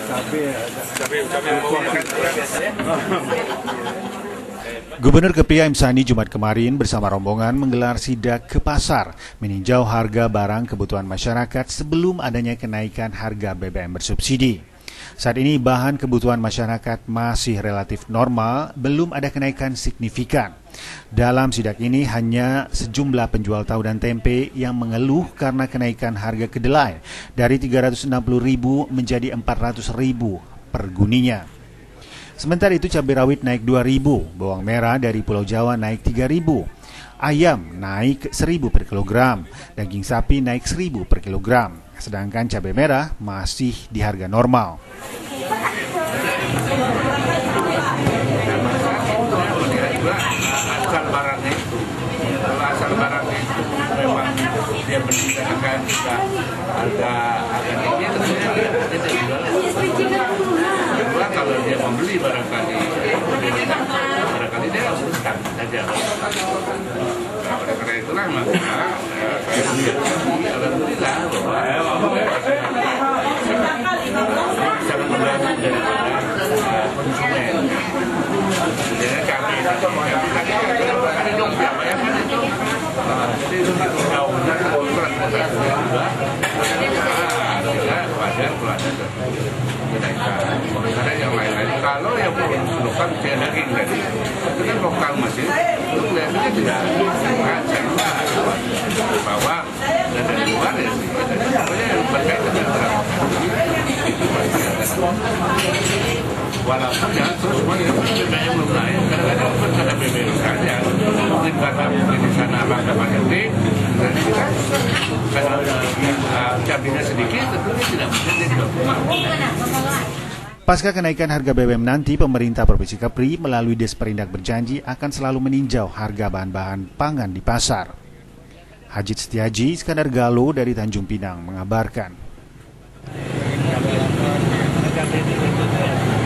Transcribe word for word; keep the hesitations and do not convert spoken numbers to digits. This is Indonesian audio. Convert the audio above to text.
Gubernur Kepri M. Sani Jumat kemarin bersama rombongan menggelar sidak ke pasar, meninjau harga barang kebutuhan masyarakat sebelum adanya kenaikan harga B B M bersubsidi. Saat ini bahan kebutuhan masyarakat masih relatif normal, belum ada kenaikan signifikan. Dalam sidak ini hanya sejumlah penjual tahu dan tempe yang mengeluh karena kenaikan harga kedelai dari tiga ratus enam puluh ribu menjadi empat ratus ribu per guninya. Sementara itu cabai rawit naik dua ribu, bawang merah dari Pulau Jawa naik tiga ribu, ayam naik seribu per kilogram, daging sapi naik seribu per kilogram, sedangkan cabai merah masih di harga normal. Asal barangnya itu, kalau asal barangnya itu memang dia berdasarkan juga harga harga tinggi, tentunya dia tidak jual. Kedua, kalau dia membeli barangkali barangkali dia uruskan saja. Nah, oleh karena itulah maka saya menjadi alhamdulillah bahwa sangat membantu daripada konsumen. Jadi kami kami dong siapa ya kan itu jadi itu jauh dari kontrak kontrak juga juga wajar kalau ada kenaikan karena yang lain-lain kalau yang produk kayak daging tadi itu kan lokal masih itu kelihatannya tidak saya bahwa dari luar ya pokoknya yang berkaitan dengan itu pasti ada walaupun ya terus semuanya B B M belum naik kadang-kadang bukan karena B B M saja mungkin karena mungkin di sana harga paket dan kita karena cabainya sedikit tentunya tidak mungkin dia juga. Pasca kenaikan harga B B M nanti, pemerintah Provinsi Kepri melalui Desperindak berjanji akan selalu meninjau harga bahan-bahan pangan di pasar. Hajid Setiaji, Iskandar Galo dari Tanjung Pinang mengabarkan.